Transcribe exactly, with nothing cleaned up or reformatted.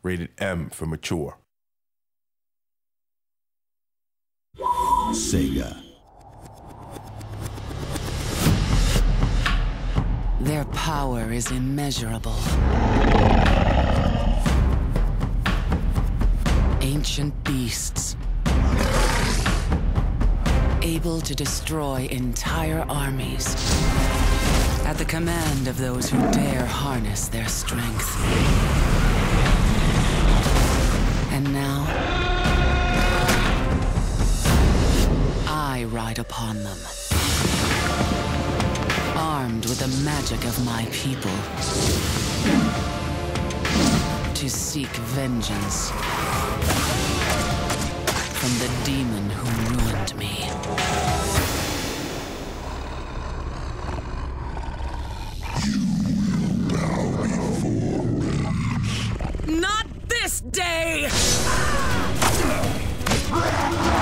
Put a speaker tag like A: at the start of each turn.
A: Rated M for mature.
B: Sega.
C: Their power is immeasurable. Ancient beasts, able to destroy entire armies at the command of those who dare harness their strength. And now, I ride upon them, armed with the magic of my people, to seek vengeance from the demon who ruined me.
B: You will bow before me.
C: Not this day!